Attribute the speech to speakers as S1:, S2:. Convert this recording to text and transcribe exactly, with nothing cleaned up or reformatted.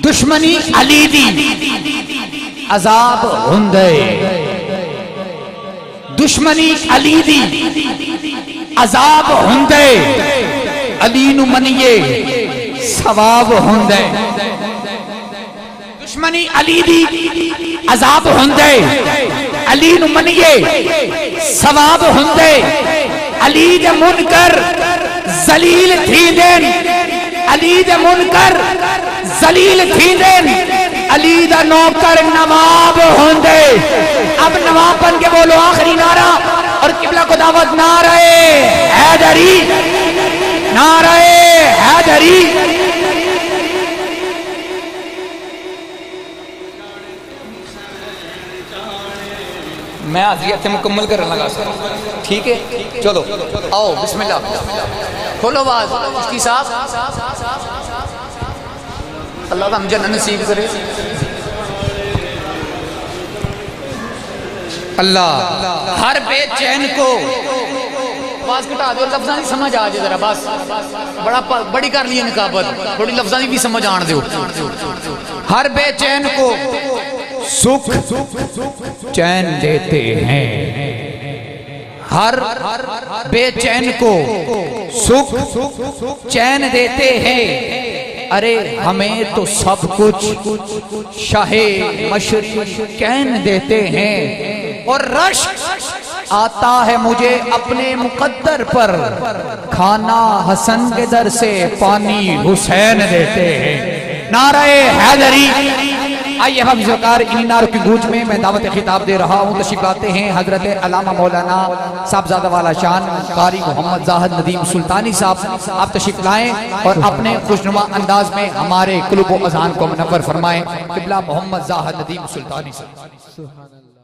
S1: दुश्मनी अली दी अजाब हुंदे दुश्मनी अली दी अजाब हुंदे अली नू मनिए सवाब हुंदे दुश्मनी अली दी अजाब हुंदे अली नू मनिए सवाब हुंदे अली दे मुनकर जलील थी देन अली दे मुनकर जलील थी देन अली दा नौकर नवाब होंदे। अब नवाब बन के बोलो आखिरी नारा और किबला को दावत नारे हैदरी नारे हैदरी। मैं हाजिर मुकम्मल करने लगा सर ठीक है चलो आओ बिस्मिल्लाह खोलो आवाज इसकी साहब अल्लाह हम जन्नत नसीब करे अल्लाह हर बेचैन को आवाज घटा दो लफ्ज़ां दी समझ आ जाए जरा बस बड़ा बड़ी कर ली निकाबत थोड़ी लफ्ज़ां दी भी समझ आन दो। हर बेचैन को सुख चैन देते हैं हर बेचैन को सुख चैन देते हैं अरे हमें तो सब कुछ शाहे मशरिक कैन देते हैं और रश्क आता है मुझे अपने मुकद्दर पर खाना हसन के दर से पानी हुसैन देते हैं। नारे हैदरी। आइए हम सरकार इन्हीं नारों की गूंज में मैं दावत खिताब दे रहा हूँ। तशरीफ लाते हैं हजरत अल्लामा मौलाना साहबजादा वाला शान कारी मोहम्मद जाहिद नदीम सुल्तानी साहब। आप तशरीफ लाएं और अपने खुशनुमा अंदाज में हमारे कुलुब व अज़ान को मुनव्वर फरमाएं। क़िबला मोहम्मद जाहिद नदीम सुल्तानी साहब।